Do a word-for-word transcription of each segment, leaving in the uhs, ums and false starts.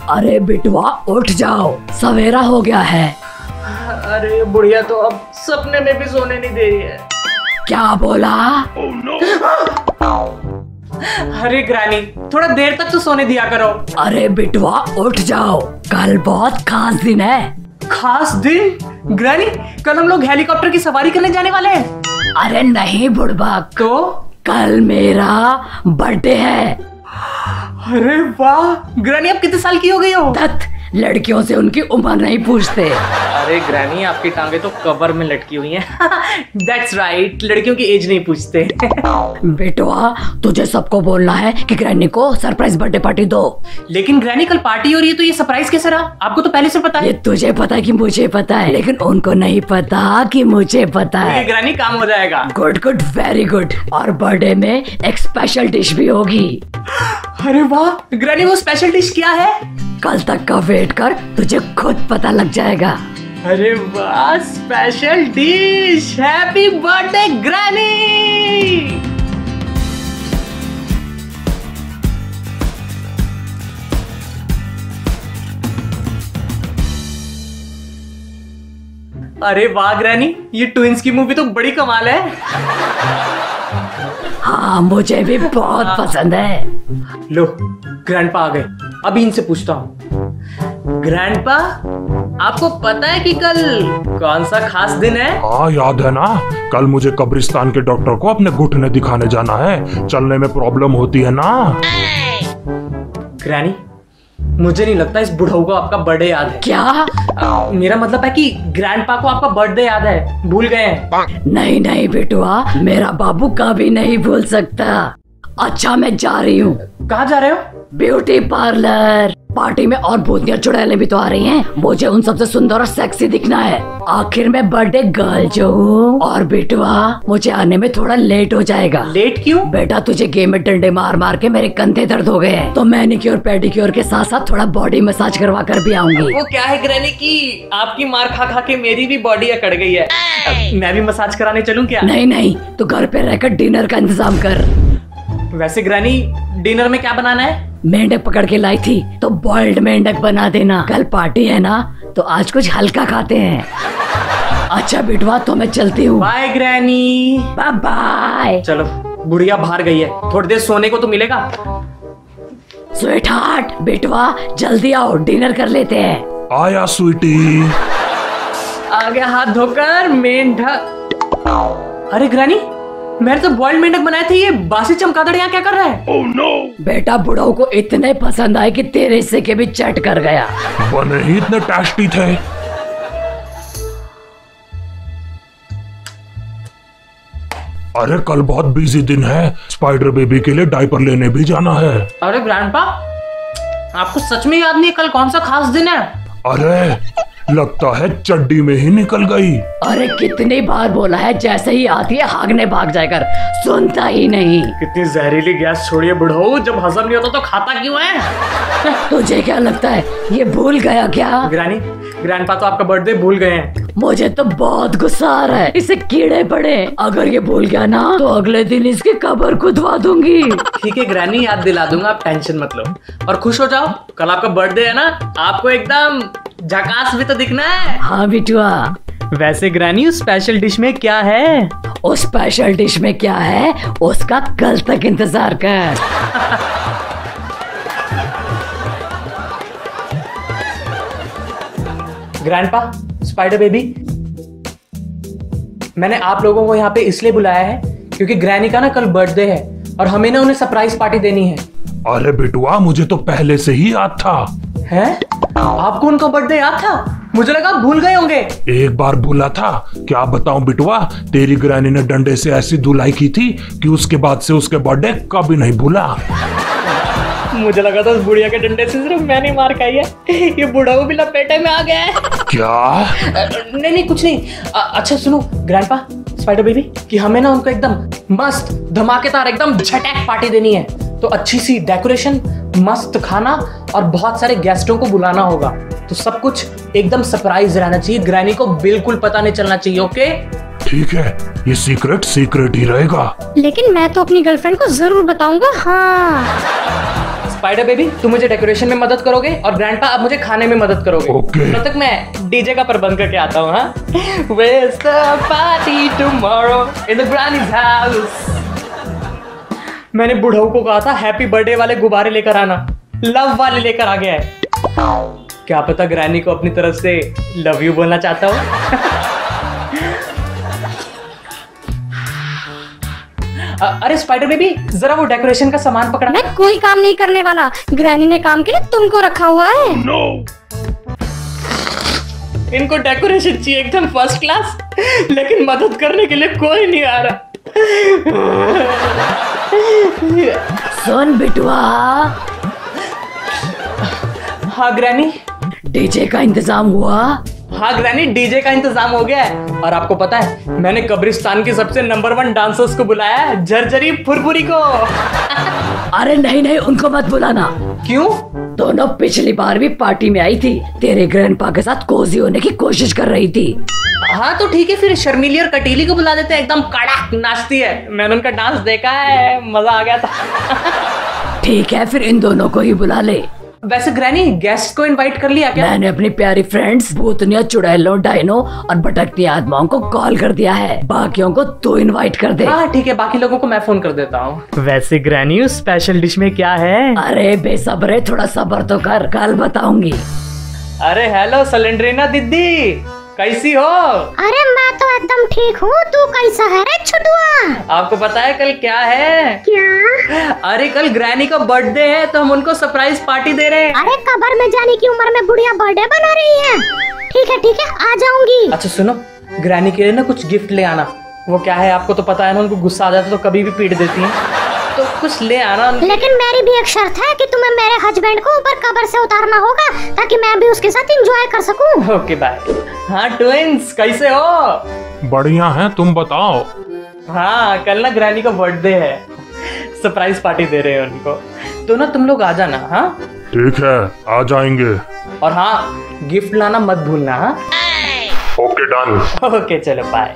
अरे बिटवा उठ जाओ, सवेरा हो गया है। अरे बुढ़िया तो अब सपने में भी सोने नहीं दे रही है। क्या बोला? oh, no. अरे ग्रैनी थोड़ा देर तक तो सोने दिया करो। अरे बिटवा उठ जाओ, कल बहुत खास दिन है। खास दिन? ग्रैनी कल हम लोग हेलीकॉप्टर की सवारी करने जाने वाले हैं। अरे नहीं बुड़बक, तो कल मेरा बर्थडे है। अरे वाह ग्रैनी, आप कितने साल की हो गई हो? तत, लड़कियों से उनकी उम्र नहीं पूछते। अरे ग्रैनी आपकी टांगे तो कवर में लटकी हुई हैं। That's right, लड़कियों की एज नहीं पूछते। बेटवा तुझे सबको बोलना है कि ग्रैनी को सरप्राइज बर्थडे पार्टी दो। लेकिन ग्रैनी कल पार्टी हो रही है तो ये सरप्राइज कैसे रहा? आपको तो पहले से पता है। ये तुझे पता है कि मुझे पता है, लेकिन उनको नहीं पता कि मुझे पता है। ग्रैनी काम हो जाएगा। Good good very good. और बर्थडे में एक स्पेशल डिश भी होगी। अरे वाह ग्रैनी, वो स्पेशल डिश क्या है? कल तक का वेट कर, तुझे खुद पता लग जाएगा। अरे वाह special dish, happy birthday granny. अरे वाह ग्रैनी, ये ट्विंस की मूवी तो बड़ी कमाल है। हाँ मुझे भी बहुत पसंद है। लो ग्रैंडपा आ गए, अभी इनसे पूछता हूँ। ग्रैंडपा आपको पता है कि कल कौन सा खास दिन है? हाँ याद है ना, कल मुझे कब्रिस्तान के डॉक्टर को अपने घुटने दिखाने जाना है। चलने में प्रॉब्लम होती है ना। ग्रैनी मुझे नहीं लगता इस बुढ़ऊ को आपका बर्थडे याद है। क्या? आ, मेरा मतलब है कि ग्रैंडपा को आपका बर्थडे याद है, भूल गए हैं? नहीं नहीं बेटुआ, मेरा बाबू कभी नहीं भूल सकता। अच्छा मैं जा रही हूँ। कहाँ जा रहे हो? Beauty parlour. पार्टी में और भूतिया चुड़ैलें भी तो आ रही हैं। मुझे उन सबसे सुंदर और सेक्सी दिखना है। आखिर में बर्थडे गर्ल जो हूँ। और बेटुआ मुझे आने में थोड़ा लेट हो जाएगा। लेट क्यों? बेटा तुझे गेम में डंडे मार मार के मेरे कंधे दर्द हो गए हैं, तो मैनिक्योर पेडिक्योर के साथ साथ थोड़ा बॉडी मसाज करवा कर भी आऊंगी। वो क्या है ग्रैनी की आपकी मार खा खा के मेरी भी बॉडी अकड़ गई है। मैं भी मसाज कराने चलूं क्या? नहीं नहीं, तो घर पे रहकर डिनर का इंतजाम कर। वैसे ग्रैनी डिनर में क्या बनाना है? मेंढक पकड़ के लाई थी, तो बॉइल्ड मेंढक बना देना। कल पार्टी है ना, तो आज कुछ हल्का खाते हैं। अच्छा बेटवा तो मैं चलती हूँ। Bye granny. Bye bye. चलो बुढ़िया बाहर गई है, थोड़ी देर सोने को तो मिलेगा। स्वीटहार्ट बेटवा जल्दी आओ, डिनर कर लेते हैं। आया स्वीटी। आ गया हाथ धोकर मेंढक। अरे ग्रैनी मैंने तो बॉइल्ड मेंढक बनाए थे, ये बासी चमगादड़ यहाँ क्या कर रहा है? oh, no. बेटा बुढ़ाऊ को इतने पसंद आए कि तेरे हिस्से के भी चट कर गया। बने ही इतने टेस्टी थे। अरे कल बहुत बिजी दिन है, स्पाइडर बेबी के लिए डायपर लेने भी जाना है। अरे ग्रैंडपा आपको सच में याद नहीं कल कौन सा खास दिन है? अरे लगता है चड्डी में ही निकल गई। अरे कितनी बार बोला है, जैसे ही आती है भागने भाग जाकर, सुनता ही नहीं। कितनी जहरीली गैस छोड़िए बुढ़ऊ, जब हजम नहीं होता तो खाता क्यों है? तुझे क्या लगता है ये भूल गया क्या? ग्रैनी ग्रैंडपा तो आपका बर्थडे भूल गए हैं। मुझे तो बहुत गुस्सा आ रहा है, इसे कीड़े पड़े। अगर ये भूल गया ना तो अगले दिन इसकी कब्र खुदवा दूंगी। ठीक है ग्रैनी, याद दिला दूंगा, आप टेंशन मत लो। और खुश हो जाओ, कल आपका बर्थडे है ना, आपको एकदम झकास भी तो दिखना है। हाँ बिटुआ। वैसे ग्रैनी उस स्पेशल डिश में क्या है? उस स्पेशल डिश में क्या है उसका कल तक इंतजार कर। ग्रैंडपा, स्पाइडर बेबी, मैंने आप लोगों को यहाँ पे इसलिए बुलाया है क्योंकि ग्रैनी का ना कल बर्थडे है और हमें ना उन्हें सरप्राइज पार्टी देनी है। अरे बेटुआ मुझे तो पहले से ही याद था। है? आपको उनका बर्थडे याद था? मुझे लगा भूल गए होंगे। एक बार भूला था, क्या बताऊं बिटुआ, तेरी ग्रैनी ने डंडे से ऐसी धुलाई की थी कि उसके बाद से उसके बर्थडे कभी नहीं भूला। मुझे लगा था उस बुढ़िया के डंडे से सिर्फ मैंने मार खाई है, ये बुढ़ा भी लपेटे में आ गया है। क्या? नहीं नहीं कुछ नहीं। आ, अच्छा सुनो ग्रैंडपा, स्पाइडर बेबी, कि हमें ना उनको एकदम मस्त धमाकेदार एकदम झटैक पार्टी देनी है, तो अच्छी सी डेकोरेशन, मस्त खाना और बहुत सारे गेस्टों को बुलाना होगा। तो सब कुछ एकदम सरप्राइज रहना चाहिए, ग्रैनी को बिल्कुल पता नहीं चलना चाहिए। ओके ठीक है, ये सीक्रेट सीक्रेट ही रहेगा। लेकिन मैं तो अपनी गर्लफ्रेंड को जरूर बताऊंगा। हाँ स्पाइडर बेबी तुम मुझे डेकोरेशन में मदद करोगे और ग्रैंडपा आप मुझे खाने में मदद करोगे। ओके। तब तक मैं डीजे का प्रबंध करके आता हूँ। हाँ, Where's the party tomorrow in the granny's house? मैंने बुढ़ऊ को कहा था हैप्पी बर्थडे वाले गुब्बारे लेकर आना, लव वाले लेकर आ गया है। क्या पता ग्रैनी को अपनी तरफ से लव यू बोलना चाहता हूँ। अरे स्पाइडर बेबी जरा वो डेकोरेशन का सामान पकड़ा। मैं कोई काम नहीं करने वाला, ग्रैनी ने काम के लिए तुमको रखा हुआ है। no. इनको डेकोरेशन चाहिए एकदम फर्स्ट क्लास, लेकिन मदद करने के लिए कोई नहीं आ रहा। सुन बिटुआ। हाँ ग्रैनी। डीजे का इंतजाम हुआ? हाँ ग्रैनी डीजे का इंतजाम हो गया है। और आपको पता है मैंने कब्रिस्तान की सबसे नंबर वन डांसर्स को बुलाया है, झरझरी फुरफुरी को। अरे नहीं नहीं उनको मत बुलाना। क्यों? दोनों पिछली बार भी पार्टी में आई थी, तेरे ग्रैंडपा के साथ कोजी होने की कोशिश कर रही थी। हाँ तो ठीक है फिर शर्मीली और कटीली को बुला देते हैं, एकदम कड़क नाचती है। मैंने उनका डांस देखा है, मजा आ गया था। ठीक है फिर इन दोनों को ही बुला ले। वैसे ग्रैनी गेस्ट को इनवाइट कर लिया क्या? मैंने अपनी प्यारी फ्रेंड्स भूतनिया, चुड़ैलों, डायनो और भटकती आत्माओं को कॉल कर दिया है। बाकियों को तू इनवाइट कर दे। हाँ ठीक है, बाकी लोगों को मैं फोन कर देता हूँ। वैसे ग्रैनी उस स्पेशल डिश में क्या है? अरे बेसब्रे थोड़ा सब्र तो कर, कल बताऊंगी। अरे हेलो सलेंड्रीना दीदी, कैसी हो? अरे मैं तो एकदम ठीक हूँ, तू कैसा है रे छुटुआ? आपको पता है कल क्या है? क्या? अरे कल ग्रैनी का बर्थडे है तो हम उनको सरप्राइज पार्टी दे रहे हैं। अरे कब्र में जाने की उम्र में बुढ़िया बर्थडे बना रही है। ठीक है ठीक है आ जाऊंगी। अच्छा सुनो, ग्रैनी के लिए ना कुछ गिफ्ट ले आना। वो क्या है आपको तो पता है ना, उनको गुस्सा आ जाता तो कभी भी पीट देती है, तो कुछ ले आना। लेकिन मेरी भी एक शर्त है कि तुम्हें मेरे हस्बैंड को ऊपर कब्र से उतारना होगा ताकि मैं भी उसके साथ एंजॉय कर सकूं। Okay bye. हाँ ट्विंस कैसे हो? बढ़िया है, तुम बताओ। हाँ कल ना ग्रैनी का बर्थडे है, सरप्राइज पार्टी दे रहे हैं उनको, तो ना तुम लोग आ जाना। हाँ ठीक है आ जाएंगे। और हाँ गिफ्ट लाना मत भूलना। हाँ ओके डन। ओके चलो बाय।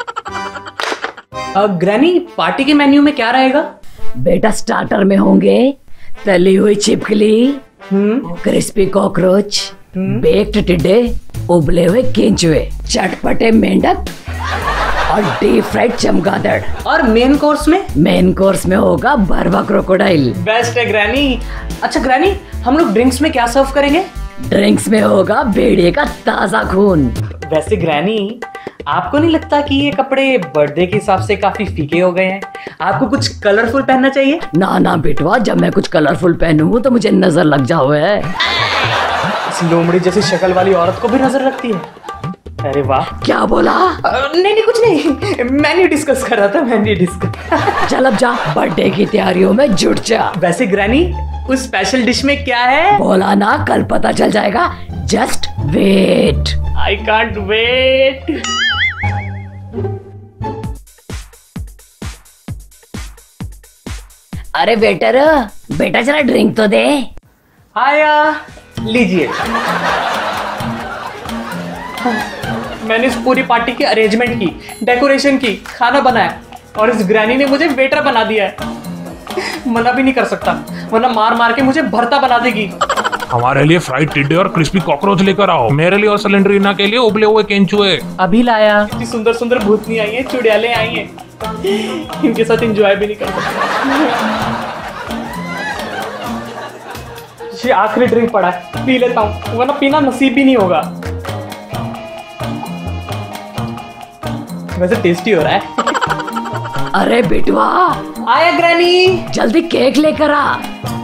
ग्रैनी पार्टी के मेन्यू में क्या रहेगा? बेटा स्टार्टर में होंगे तली हुई छिपकली, क्रिस्पी कॉकरोच, बेक्ड टिड्डे, उबले हुए केंचुए, चटपटे मेंढक और डीप फ्राइड चमगादड़। और मेन कोर्स में? मेन कोर्स में होगा भरवा क्रोकोडाइल। बेस्ट है ग्रैनी। अच्छा ग्रैनी हम लोग ड्रिंक्स में क्या सर्व करेंगे? ड्रिंक्स में होगा भेड़िए का ताजा खून। वैसे ग्रैनी आपको नहीं लगता कि ये कपड़े बर्थडे के हिसाब से काफी फीके हो गए हैं? आपको कुछ कलरफुल पहनना चाहिए। ना ना बेटवा, जब मैं कुछ कलरफुल पहनूं तो मुझे नजर लग जाओ है। इस लोमड़ी जैसी शक्ल वाली औरत को भी नजर लगती है। अरे वाह। क्या बोला? नहीं नहीं कुछ नहीं, मैं नहीं डिस्कस कर रहा था, मैं नहीं डिस्कस। चल अब जा बर्थडे की तैयारियों में जुट जा। वैसे ग्रैनी उस स्पेशल डिश में क्या है? बोला ना कल पता चल जाएगा, just wait. I can't wait. अरे वेटर, बेटा जरा ड्रिंक तो दे। आया लीजिए। मैंने इस पूरी पार्टी की अरेंजमेंट की, डेकोरेशन की, खाना बनाया और इस ग्रैनी ने मुझे वेटर बना दिया है। मना भी नहीं कर सकता वरना मार मार के मुझे भरता बना देगी। हमारे लिए फ्राइड टिड्डे और क्रिस्पी कॉकरोच लेकर आओ, मेरे लिए और सिलेंडरीना के लिए उबले हुए केंचुए। अभी लाया। इतनी सुंदर सुंदर भूतनी आई है, चुड़ैलें आई हैं, इनके साथ एंजॉय भी नहीं कर सकता। ये आखिरी ड्रिंक पड़ा है, पी लेता हूँ वरना पीना नसीब भी नहीं होगा। वैसे टेस्टी हो रहा है। अरे बेटवा आया ग्रैनी, जल्दी केक लेकर आ।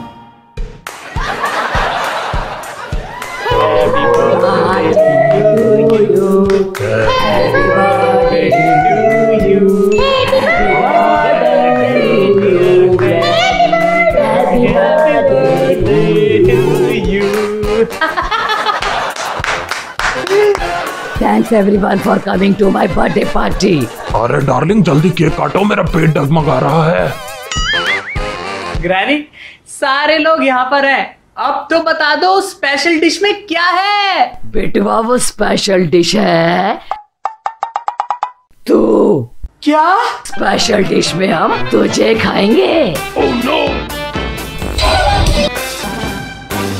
Thanks everyone for coming to my birthday party. अरे डार्लिंग जल्दी केक काटो, मेरा पेट डगमगा रहा है। ग्रैनी सारे लोग यहाँ पर हैं, अब तो बता दो स्पेशल डिश में क्या है? बेटवा वो स्पेशल डिश है तू। क्या? स्पेशल डिश में हम तुझे खाएंगे। Oh no!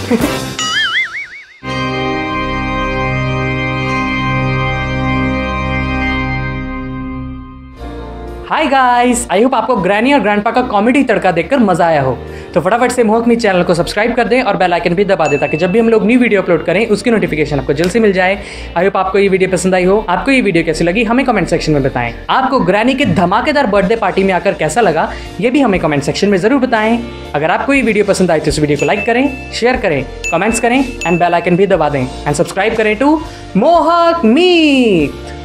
Hi guys, I hope आपको ग्रैनी और ग्रैंडपा का कॉमेडी तड़का देखकर मजा आया हो। तो फटाफट से मोहक मी चैनल को सब्सक्राइब कर दें और बेल आइकन भी दबा दें ताकि जब भी हम लोग न्यू वीडियो अपलोड करें उसकी नोटिफिकेशन आपको जल्द से मिल जाए। आई होप आपको ये वीडियो पसंद आई हो। आपको ये वीडियो कैसी लगी हमें कमेंट सेक्शन में बताएं। आपको ग्रैनी के धमाकेदार बर्थडे पार्टी में आकर कैसा लगा ये भी हमें कमेंट सेक्शन में जरूर बताएं। अगर आपको ये वीडियो पसंद आए तो इस वीडियो को लाइक करें, शेयर करें, कमेंट्स करें एंड बेल आइकन भी दबा दें एंड सब्सक्राइब करें टू मोहक मीत।